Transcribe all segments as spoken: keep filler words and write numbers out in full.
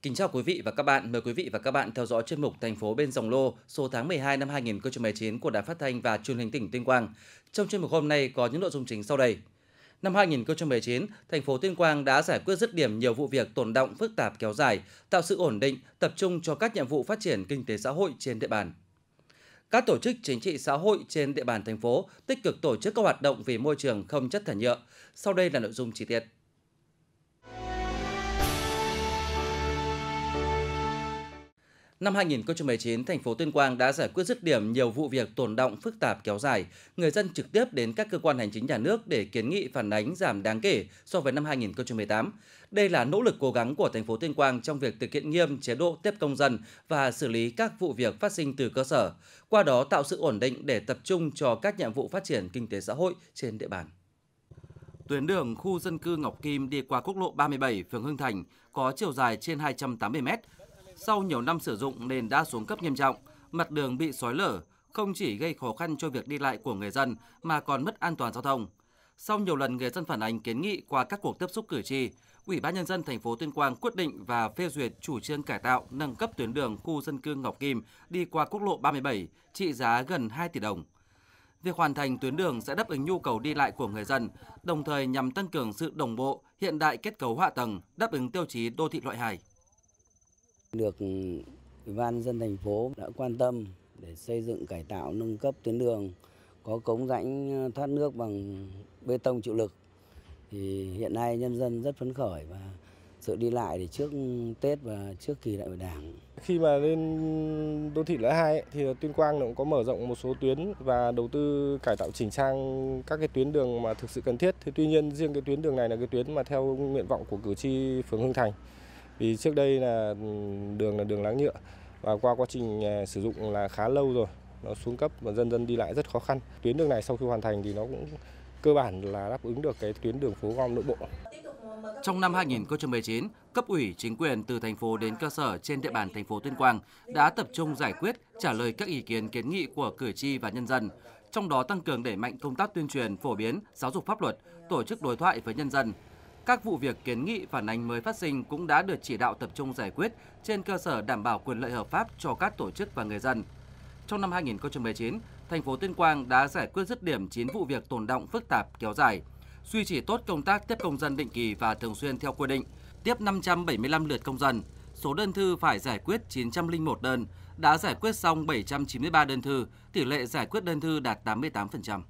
Kính chào quý vị và các bạn. Mời quý vị và các bạn theo dõi chuyên mục Thành phố bên dòng lô số tháng mười hai năm hai nghìn không trăm mười chín của Đài Phát thanh và Truyền hình tỉnh Tuyên Quang. Trong chuyên mục hôm nay có những nội dung chính sau đây. Năm hai nghìn không trăm mười chín, thành phố Tuyên Quang đã giải quyết dứt điểm nhiều vụ việc tồn đọng phức tạp kéo dài, tạo sự ổn định, tập trung cho các nhiệm vụ phát triển kinh tế xã hội trên địa bàn. Các tổ chức chính trị xã hội trên địa bàn thành phố tích cực tổ chức các hoạt động vì môi trường không chất thải nhựa. Sau đây là nội dung chi tiết. Năm hai nghìn không trăm mười chín, thành phố Tuyên Quang đã giải quyết dứt điểm nhiều vụ việc tồn đọng phức tạp kéo dài. Người dân trực tiếp đến các cơ quan hành chính nhà nước để kiến nghị phản ánh giảm đáng kể so với năm hai nghìn không trăm mười tám. Đây là nỗ lực cố gắng của thành phố Tuyên Quang trong việc thực hiện nghiêm chế độ tiếp công dân và xử lý các vụ việc phát sinh từ cơ sở, qua đó tạo sự ổn định để tập trung cho các nhiệm vụ phát triển kinh tế xã hội trên địa bàn. Tuyến đường khu dân cư Ngọc Kim đi qua quốc lộ ba mươi bảy, phường Hưng Thành có chiều dài trên hai trăm tám mươi mét. Sau nhiều năm sử dụng nên đã xuống cấp nghiêm trọng, mặt đường bị xói lở, không chỉ gây khó khăn cho việc đi lại của người dân mà còn mất an toàn giao thông. Sau nhiều lần người dân phản ánh kiến nghị qua các cuộc tiếp xúc cử tri, Ủy ban nhân dân thành phố Tuyên Quang quyết định và phê duyệt chủ trương cải tạo nâng cấp tuyến đường khu dân cư Ngọc Kim đi qua quốc lộ ba mươi bảy trị giá gần hai tỷ đồng. Việc hoàn thành tuyến đường sẽ đáp ứng nhu cầu đi lại của người dân, đồng thời nhằm tăng cường sự đồng bộ, hiện đại kết cấu hạ tầng, đáp ứng tiêu chí đô thị loại hai. Được Ủy ban nhân dân thành phố đã quan tâm để xây dựng cải tạo nâng cấp tuyến đường có cống rãnh thoát nước bằng bê tông chịu lực. Thì hiện nay nhân dân rất phấn khởi và sự đi lại thì trước Tết và trước kỳ đại hội Đảng. Khi mà lên đô thị loại hai ấy, thì Tuyên Quang cũng có mở rộng một số tuyến và đầu tư cải tạo chỉnh trang các cái tuyến đường mà thực sự cần thiết. Thì tuy nhiên riêng cái tuyến đường này là cái tuyến mà theo nguyện vọng của cử tri phường Hưng Thành. Vì trước đây là đường là đường láng nhựa và qua quá trình sử dụng là khá lâu rồi, nó xuống cấp và dân dân đi lại rất khó khăn. Tuyến đường này sau khi hoàn thành thì nó cũng cơ bản là đáp ứng được cái tuyến đường phố gom nội bộ. Trong năm hai nghìn không trăm mười chín, cấp ủy chính quyền từ thành phố đến cơ sở trên địa bàn thành phố Tuyên Quang đã tập trung giải quyết, trả lời các ý kiến kiến nghị của cử tri và nhân dân, trong đó tăng cường đẩy mạnh công tác tuyên truyền, phổ biến, giáo dục pháp luật, tổ chức đối thoại với nhân dân. Các vụ việc kiến nghị phản ánh mới phát sinh cũng đã được chỉ đạo tập trung giải quyết trên cơ sở đảm bảo quyền lợi hợp pháp cho các tổ chức và người dân. Trong năm hai nghìn không trăm mười chín, thành phố Tuyên Quang đã giải quyết dứt điểm chín vụ việc tồn đọng phức tạp kéo dài, duy trì tốt công tác tiếp công dân định kỳ và thường xuyên theo quy định, tiếp năm trăm bảy mươi lăm lượt công dân, số đơn thư phải giải quyết chín trăm lẻ một đơn, đã giải quyết xong bảy trăm chín mươi ba đơn thư, tỷ lệ giải quyết đơn thư đạt tám mươi tám phần trăm.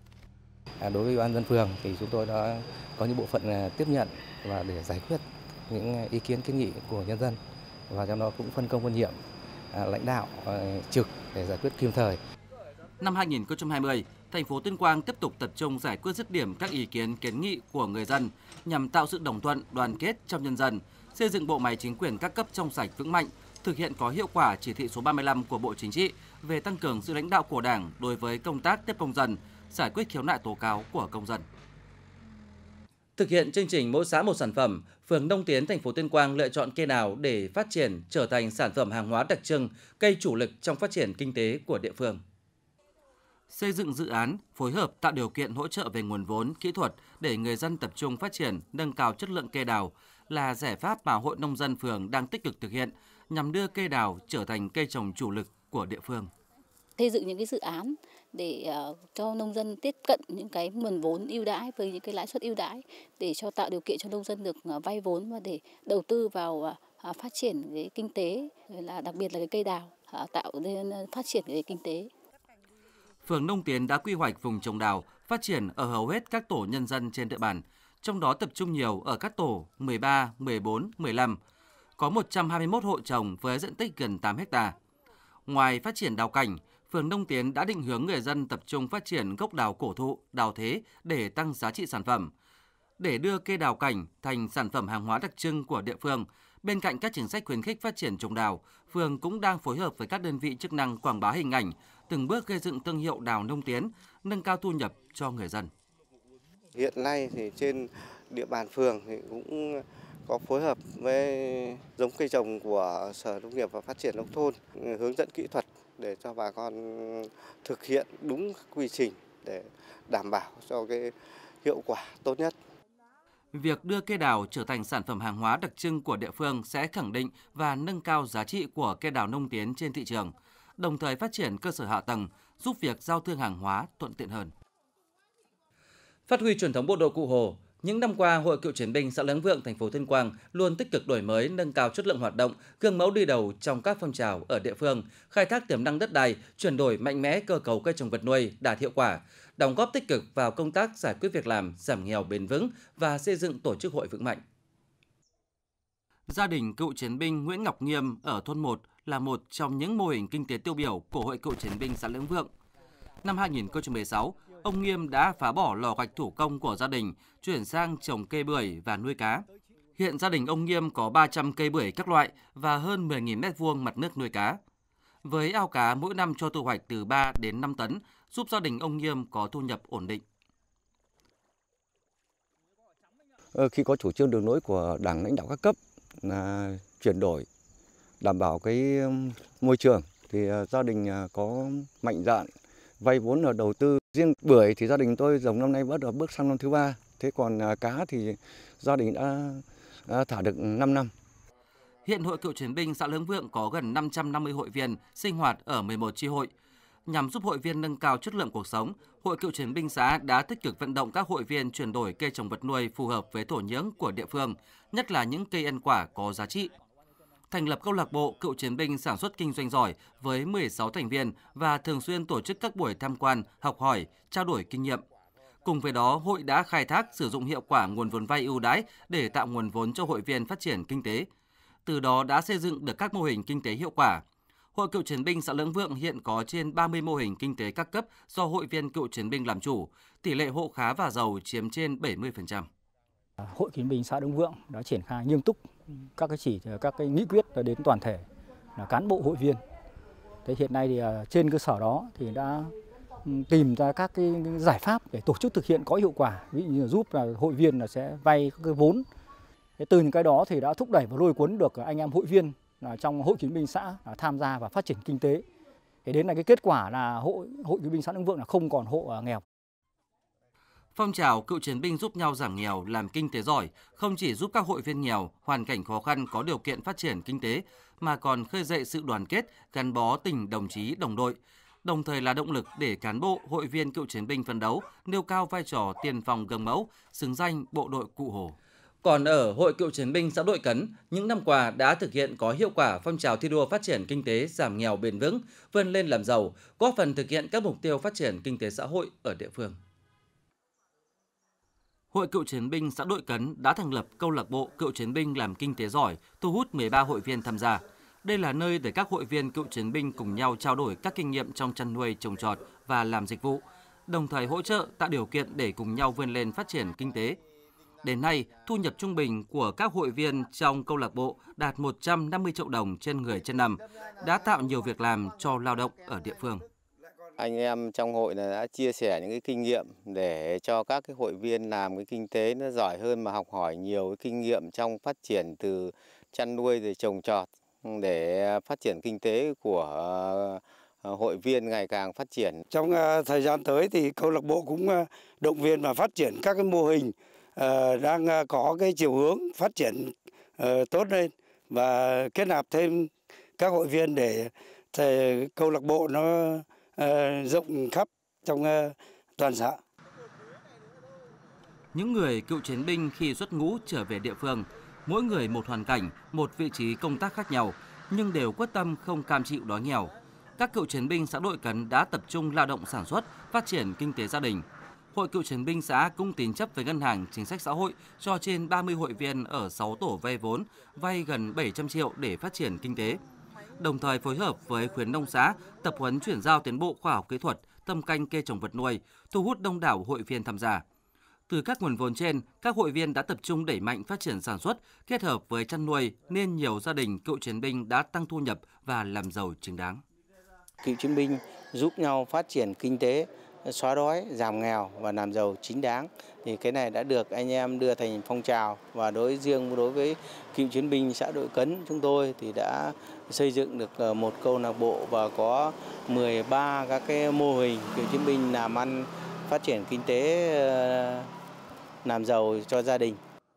À, đối với Ủy ban nhân dân phường thì chúng tôi đã có những bộ phận tiếp nhận và để giải quyết những ý kiến kiến nghị của nhân dân, và trong đó cũng phân công phân nhiệm à, lãnh đạo à, trực để giải quyết kịp thời. Năm hai nghìn không trăm hai mươi, thành phố Tuyên Quang tiếp tục tập trung giải quyết dứt điểm các ý kiến kiến nghị của người dân nhằm tạo sự đồng thuận, đoàn kết trong nhân dân, xây dựng bộ máy chính quyền các cấp trong sạch vững mạnh, thực hiện có hiệu quả chỉ thị số ba mươi lăm của Bộ Chính trị về tăng cường sự lãnh đạo của Đảng đối với công tác tiếp công dân, giải quyết khiếu nại tố cáo của công dân. Thực hiện chương trình mỗi xã một sản phẩm, phường Nông Tiến, thành phố Tuyên Quang lựa chọn cây nào để phát triển trở thành sản phẩm hàng hóa đặc trưng, cây chủ lực trong phát triển kinh tế của địa phương. Xây dựng dự án, phối hợp tạo điều kiện hỗ trợ về nguồn vốn, kỹ thuật để người dân tập trung phát triển, nâng cao chất lượng cây đào là giải pháp mà Hội Nông dân phường đang tích cực thực hiện nhằm đưa cây đào trở thành cây trồng chủ lực của địa phương. Xây dựng những cái dự án để uh, cho nông dân tiếp cận những cái nguồn vốn ưu đãi với những cái lãi suất ưu đãi để cho tạo điều kiện cho nông dân được uh, vay vốn và để đầu tư vào uh, phát triển cái kinh tế, là đặc biệt là cái cây đào, uh, tạo nên phát triển cái kinh tế. Phường Nông Tiến đã quy hoạch vùng trồng đào phát triển ở hầu hết các tổ nhân dân trên địa bàn, trong đó tập trung nhiều ở các tổ mười ba, mười bốn, mười lăm. Có một trăm hai mươi mốt hộ trồng với diện tích gần tám héc ta. Ngoài phát triển đào cảnh, phường Nông Tiến đã định hướng người dân tập trung phát triển gốc đào cổ thụ, đào thế để tăng giá trị sản phẩm. Để đưa cây đào cảnh thành sản phẩm hàng hóa đặc trưng của địa phương, bên cạnh các chính sách khuyến khích phát triển trồng đào, phường cũng đang phối hợp với các đơn vị chức năng quảng bá hình ảnh, từng bước gây dựng thương hiệu đào Nông Tiến, nâng cao thu nhập cho người dân. Hiện nay thì trên địa bàn phường thì cũng có phối hợp với giống cây trồng của Sở Nông nghiệp và Phát triển Nông thôn, hướng dẫn kỹ thuật để cho bà con thực hiện đúng quy trình để đảm bảo cho cái hiệu quả tốt nhất. Việc đưa cây đào trở thành sản phẩm hàng hóa đặc trưng của địa phương sẽ khẳng định và nâng cao giá trị của cây đào nông tiến trên thị trường, đồng thời phát triển cơ sở hạ tầng, giúp việc giao thương hàng hóa thuận tiện hơn. Phát huy truyền thống bộ đội Cụ Hồ, những năm qua, Hội Cựu chiến binh xã Láng Vượng, thành phố Tuyên Quang luôn tích cực đổi mới, nâng cao chất lượng hoạt động, gương mẫu đi đầu trong các phong trào ở địa phương, khai thác tiềm năng đất đai, chuyển đổi mạnh mẽ cơ cấu cây trồng vật nuôi đạt hiệu quả, đóng góp tích cực vào công tác giải quyết việc làm, giảm nghèo bền vững và xây dựng tổ chức hội vững mạnh. Gia đình cựu chiến binh Nguyễn Ngọc Nghiêm ở thôn một là một trong những mô hình kinh tế tiêu biểu của Hội Cựu chiến binh xã Láng Vượng. Năm hai nghìn không trăm mười sáu, ông Nghiêm đã phá bỏ lò gạch thủ công của gia đình, chuyển sang trồng cây bưởi và nuôi cá. Hiện gia đình ông Nghiêm có ba trăm cây bưởi các loại và hơn mười nghìn mét vuông mặt nước nuôi cá. Với ao cá mỗi năm cho thu hoạch từ ba đến năm tấn, giúp gia đình ông Nghiêm có thu nhập ổn định. Khi có chủ trương đường lối của Đảng lãnh đạo các cấp là chuyển đổi, đảm bảo cái môi trường, thì gia đình có mạnh dạn vay vốn ở đầu tư. Riêng bưởi thì gia đình tôi dòng năm nay bắt đầu bước sang năm thứ ba. Thế còn cá thì gia đình đã, đã thả được năm năm. Hiện Hội Cựu chiến binh xã Láng Vượng có gần năm trăm năm mươi hội viên sinh hoạt ở mười một chi hội. Nhằm giúp hội viên nâng cao chất lượng cuộc sống, Hội Cựu chiến binh xã đã tích cực vận động các hội viên chuyển đổi cây trồng vật nuôi phù hợp với thổ nhưỡng của địa phương, nhất là những cây ăn quả có giá trị. Thành lập câu lạc bộ Cựu chiến binh sản xuất kinh doanh giỏi với mười sáu thành viên và thường xuyên tổ chức các buổi tham quan, học hỏi, trao đổi kinh nghiệm. Cùng với đó, hội đã khai thác sử dụng hiệu quả nguồn vốn vay ưu đãi để tạo nguồn vốn cho hội viên phát triển kinh tế. Từ đó đã xây dựng được các mô hình kinh tế hiệu quả. Hội Cựu chiến binh xã Láng Vượng hiện có trên ba mươi mô hình kinh tế các cấp do hội viên cựu chiến binh làm chủ, tỷ lệ hộ khá và giàu chiếm trên bảy mươi phần trăm. Hội Cựu chiến binh xã Láng Vượng đã triển khai nghiêm túc các cái chỉ các cái nghị quyết đến toàn thể là cán bộ hội viên. Thế hiện nay thì trên cơ sở đó thì đã tìm ra các cái giải pháp để tổ chức thực hiện có hiệu quả, ví dụ như là giúp là hội viên là sẽ vay các cái vốn. Thế từ những cái đó thì đã thúc đẩy và lôi cuốn được anh em hội viên là trong Hội Cựu chiến binh xã tham gia và phát triển kinh tế. Thế đến là cái kết quả là hội Hội Cựu binh xã Láng Vượng là không còn hộ nghèo. Phong trào cựu chiến binh giúp nhau giảm nghèo, làm kinh tế giỏi không chỉ giúp các hội viên nghèo, hoàn cảnh khó khăn có điều kiện phát triển kinh tế, mà còn khơi dậy sự đoàn kết, gắn bó tình đồng chí đồng đội, đồng thời là động lực để cán bộ, hội viên cựu chiến binh phấn đấu, nêu cao vai trò tiên phong gương mẫu, xứng danh bộ đội Cụ Hồ. Còn ở Hội Cựu chiến binh xã Đội Cấn, những năm qua đã thực hiện có hiệu quả phong trào thi đua phát triển kinh tế, giảm nghèo bền vững, vươn lên làm giàu, góp phần thực hiện các mục tiêu phát triển kinh tế xã hội ở địa phương. Hội Cựu chiến binh xã Đội Cấn đã thành lập câu lạc bộ cựu chiến binh làm kinh tế giỏi, thu hút mười ba hội viên tham gia. Đây là nơi để các hội viên cựu chiến binh cùng nhau trao đổi các kinh nghiệm trong chăn nuôi, trồng trọt và làm dịch vụ, đồng thời hỗ trợ tạo điều kiện để cùng nhau vươn lên phát triển kinh tế. Đến nay, thu nhập trung bình của các hội viên trong câu lạc bộ đạt một trăm năm mươi triệu đồng trên người trên năm, đã tạo nhiều việc làm cho lao động ở địa phương. Anh em trong hội này đã chia sẻ những cái kinh nghiệm để cho các cái hội viên làm cái kinh tế nó giỏi hơn, mà học hỏi nhiều cái kinh nghiệm trong phát triển từ chăn nuôi rồi trồng trọt để phát triển kinh tế của hội viên ngày càng phát triển. Trong thời gian tới thì câu lạc bộ cũng động viên và phát triển các cái mô hình đang có cái chiều hướng phát triển tốt lên và kết nạp thêm các hội viên để câu lạc bộ nó rộng khắp trong toàn xã. Những người cựu chiến binh khi xuất ngũ trở về địa phương, mỗi người một hoàn cảnh, một vị trí công tác khác nhau, nhưng đều quyết tâm không cam chịu đói nghèo. Các cựu chiến binh xã Đội Cấn đã tập trung lao động sản xuất, phát triển kinh tế gia đình. Hội Cựu chiến binh xã cũng tín chấp với Ngân hàng Chính sách Xã hội cho trên ba mươi hội viên ở sáu tổ vay vốn, vay gần bảy trăm triệu để phát triển kinh tế. Đồng thời phối hợp với khuyến nông xã, tập huấn chuyển giao tiến bộ khoa học kỹ thuật, thâm canh cây trồng vật nuôi, thu hút đông đảo hội viên tham gia. Từ các nguồn vốn trên, các hội viên đã tập trung đẩy mạnh phát triển sản xuất, kết hợp với chăn nuôi nên nhiều gia đình cựu chiến binh đã tăng thu nhập và làm giàu chính đáng. Cựu chiến binh giúp nhau phát triển kinh tế, xóa đói, giảm nghèo và làm giàu chính đáng. Thì cái này đã được anh em đưa thành phong trào, và đối riêng đối với cựu chiến binh xã Đội Cấn chúng tôi thì đã xây dựng được một câu lạc bộ và có mười ba các cái mô hình cựu chiến binh làm ăn phát triển kinh tế, làm giàu cho gia đình.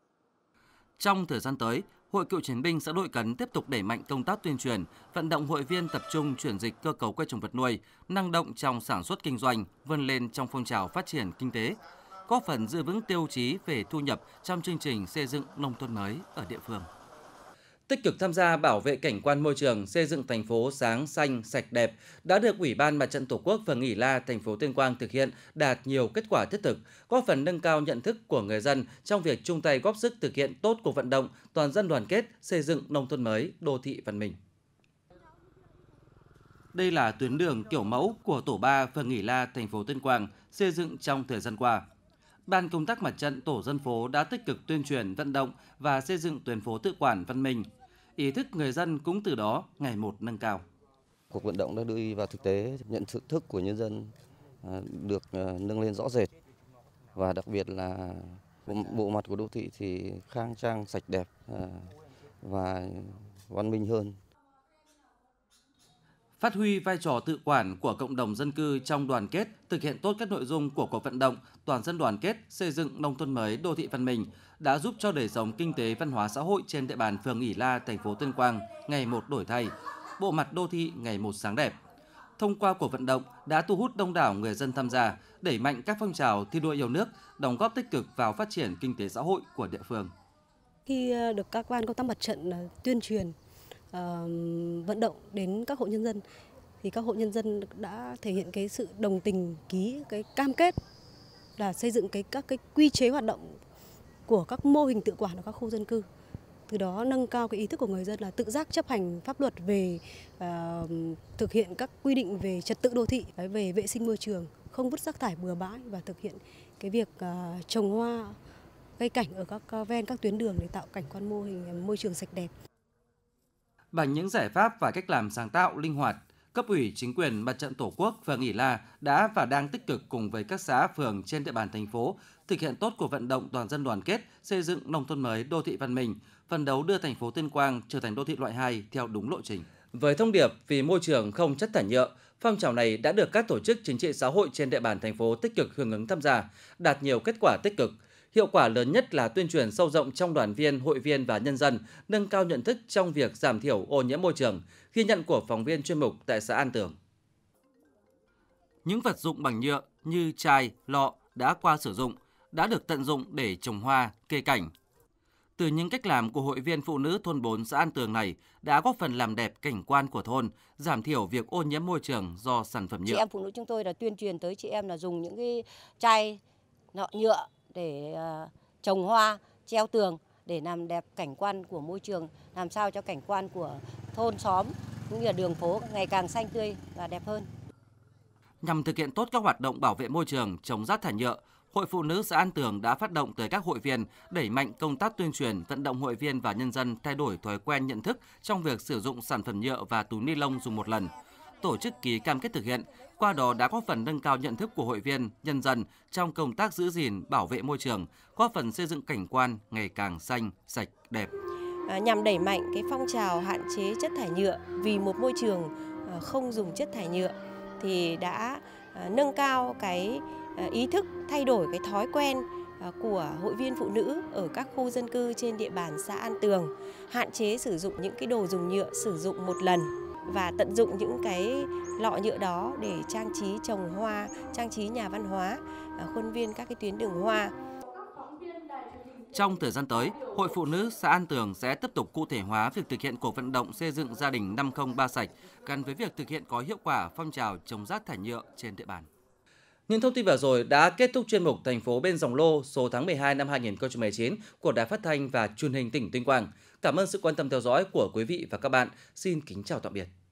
Trong thời gian tới, Hội Cựu chiến binh xã Đội Cấn tiếp tục đẩy mạnh công tác tuyên truyền, vận động hội viên tập trung chuyển dịch cơ cấu cây trồng vật nuôi, năng động trong sản xuất kinh doanh, vươn lên trong phong trào phát triển kinh tế, góp phần giữ vững tiêu chí về thu nhập trong chương trình xây dựng nông thôn mới ở địa phương. Tích cực tham gia bảo vệ cảnh quan môi trường, xây dựng thành phố sáng, xanh, sạch đẹp đã được Ủy ban Mặt trận Tổ quốc phường Ỷ La, thành phố Tuyên Quang thực hiện đạt nhiều kết quả thiết thực, góp phần nâng cao nhận thức của người dân trong việc chung tay góp sức thực hiện tốt cuộc vận động toàn dân đoàn kết xây dựng nông thôn mới, đô thị văn minh. Đây là tuyến đường kiểu mẫu của tổ ba phường Ỷ La, thành phố Tuyên Quang xây dựng trong thời gian qua. Ban công tác mặt trận tổ dân phố đã tích cực tuyên truyền, vận động và xây dựng tuyến phố tự quản văn minh. Ý thức người dân cũng từ đó ngày một nâng cao. Cuộc vận động đã đi vào thực tế, nhận thức của nhân dân được nâng lên rõ rệt và đặc biệt là bộ mặt của đô thị thì khang trang, sạch đẹp và văn minh hơn. Phát huy vai trò tự quản của cộng đồng dân cư trong đoàn kết, thực hiện tốt các nội dung của cuộc vận động toàn dân đoàn kết xây dựng nông thôn mới, đô thị văn minh đã giúp cho đời sống kinh tế văn hóa xã hội trên địa bàn phường Ỷ La, thành phố Tuyên Quang ngày một đổi thay, bộ mặt đô thị ngày một sáng đẹp. Thông qua cuộc vận động đã thu hút đông đảo người dân tham gia, đẩy mạnh các phong trào thi đua yêu nước, đóng góp tích cực vào phát triển kinh tế xã hội của địa phương. Khi được các ban công tác mặt trận tuyên truyền, uh, vận động đến các hộ nhân dân thì các hộ nhân dân đã thể hiện cái sự đồng tình, ký cái cam kết là xây dựng cái các cái quy chế hoạt động của các mô hình tự quản ở các khu dân cư. Từ đó nâng cao cái ý thức của người dân là tự giác chấp hành pháp luật về uh, thực hiện các quy định về trật tự đô thị, về vệ sinh môi trường, không vứt rác thải bừa bãi và thực hiện cái việc uh, trồng hoa, cây cảnh ở các ven các tuyến đường để tạo cảnh quan mô hình môi trường sạch đẹp. Bằng những giải pháp và cách làm sáng tạo, linh hoạt, cấp ủy chính quyền Mặt trận Tổ quốc phường Ỷ La đã và đang tích cực cùng với các xã phường trên địa bàn thành phố thực hiện tốt cuộc vận động toàn dân đoàn kết xây dựng nông thôn mới, đô thị văn minh, phấn đấu đưa thành phố Tuyên Quang trở thành đô thị loại hai theo đúng lộ trình. Với thông điệp vì môi trường không chất thải nhựa, phong trào này đã được các tổ chức chính trị xã hội trên địa bàn thành phố tích cực hưởng ứng tham gia, đạt nhiều kết quả tích cực. Hiệu quả lớn nhất là tuyên truyền sâu rộng trong đoàn viên, hội viên và nhân dân, nâng cao nhận thức trong việc giảm thiểu ô nhiễm môi trường, ghi nhận của phóng viên chuyên mục tại xã An Tường. Những vật dụng bằng nhựa như chai, lọ đã qua sử dụng đã được tận dụng để trồng hoa, cây cảnh. Từ những cách làm của hội viên phụ nữ thôn bốn xã An Tường này đã góp phần làm đẹp cảnh quan của thôn, giảm thiểu việc ô nhiễm môi trường do sản phẩm nhựa. Chị em phụ nữ chúng tôi là tuyên truyền tới chị em là dùng những cái chai nọ nhựa để uh, trồng hoa, treo tường để làm đẹp cảnh quan của môi trường, làm sao cho cảnh quan của thôn xóm cũng như là đường phố ngày càng xanh tươi và đẹp hơn. Nhằm thực hiện tốt các hoạt động bảo vệ môi trường, chống rác thải nhựa, Hội Phụ nữ xã An Tường đã phát động tới các hội viên đẩy mạnh công tác tuyên truyền, vận động hội viên và nhân dân thay đổi thói quen nhận thức trong việc sử dụng sản phẩm nhựa và túi ni lông dùng một lần. Tổ chức ký cam kết thực hiện, qua đó đã góp phần nâng cao nhận thức của hội viên, nhân dân trong công tác giữ gìn, bảo vệ môi trường, góp phần xây dựng cảnh quan ngày càng xanh, sạch, đẹp. À, nhằm đẩy mạnh cái phong trào hạn chế chất thải nhựa vì một môi trường à, không dùng chất thải nhựa thì đã à, nâng cao cái à, ý thức, thay đổi cái thói quen à, của hội viên phụ nữ ở các khu dân cư trên địa bàn xã An Tường, hạn chế sử dụng những cái đồ dùng nhựa sử dụng một lần và tận dụng những cái lọ nhựa đó để trang trí trồng hoa, trang trí nhà văn hóa, khuôn viên các cái tuyến đường hoa. Trong thời gian tới, Hội Phụ nữ xã An Tường sẽ tiếp tục cụ thể hóa việc thực hiện cuộc vận động xây dựng gia đình năm không ba sạch gắn với việc thực hiện có hiệu quả phong trào chống rác thải nhựa trên địa bàn. Những thông tin vừa rồi đã kết thúc chuyên mục Thành phố bên dòng lô số tháng mười hai năm hai nghìn không trăm mười chín của Đài Phát thanh và Truyền hình tỉnh Tuyên Quang. Cảm ơn sự quan tâm theo dõi của quý vị và các bạn. Xin kính chào tạm biệt.